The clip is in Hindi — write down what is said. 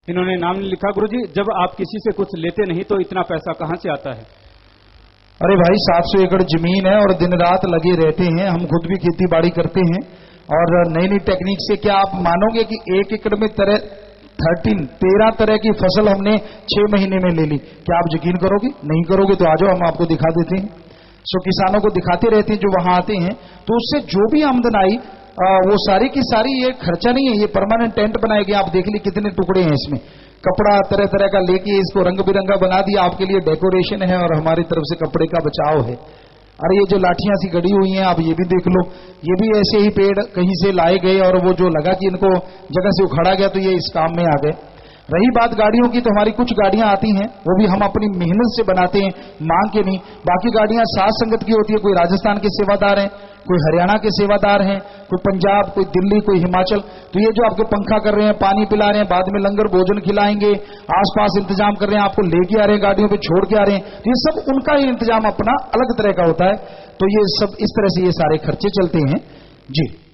इन्होंने नाम लिखा। गुरुजी, जब आप किसी से कुछ लेते नहीं तो इतना पैसा कहां से आता है? अरे भाई, 700 एकड़ जमीन है और दिन रात लगे रहते हैं। हम खुद भी खेती बाड़ी करते हैं और नई नई टेक्निक से क्या आप मानोगे कि 1 एकड़ में 13 तरह की फसल हमने 6 महीने में ले ली। क्या आप यकीन करोगे? नहीं करोगे तो आ जाओ, हम आपको दिखा देते हैं। सो किसानों को दिखाते रहते हैं जो वहां आते हैं, तो उससे जो भी आमदन आई वो सारी की सारी, ये खर्चा नहीं है, ये परमानेंट टेंट बनाए गए। आप देख ली कितने टुकड़े हैं इसमें, कपड़ा तरह तरह का लेके इसको रंग बिरंगा बना दिया, आपके लिए डेकोरेशन है और हमारी तरफ से कपड़े का बचाव है। अरे ये जो लाठियां सी गड़ी हुई हैं, आप ये भी देख लो, ये भी ऐसे ही पेड़ कहीं से लाए गए और वो जो लगा कि इनको जगह से उखाड़ा गया तो ये इस काम में आ गए। रही बात गाड़ियों की, तो हमारी कुछ गाड़ियां आती हैं, वो भी हम अपनी मेहनत से बनाते हैं, मांग के नहीं। बाकी गाड़ियां साथ संगत की होती है, कोई राजस्थान के सेवादार हैं, कोई हरियाणा के सेवादार हैं, कोई पंजाब, कोई दिल्ली, कोई हिमाचल। तो ये जो आपके पंखा कर रहे हैं, पानी पिला रहे हैं, बाद में लंगर भोजन खिलाएंगे, आसपास इंतजाम कर रहे हैं, आपको लेके आ रहे हैं, गाड़ियों पे छोड़ के आ रहे हैं, तो ये सब उनका ही इंतजाम अपना अलग तरह का होता है। तो ये सब इस तरह से ये सारे खर्चे चलते हैं जी।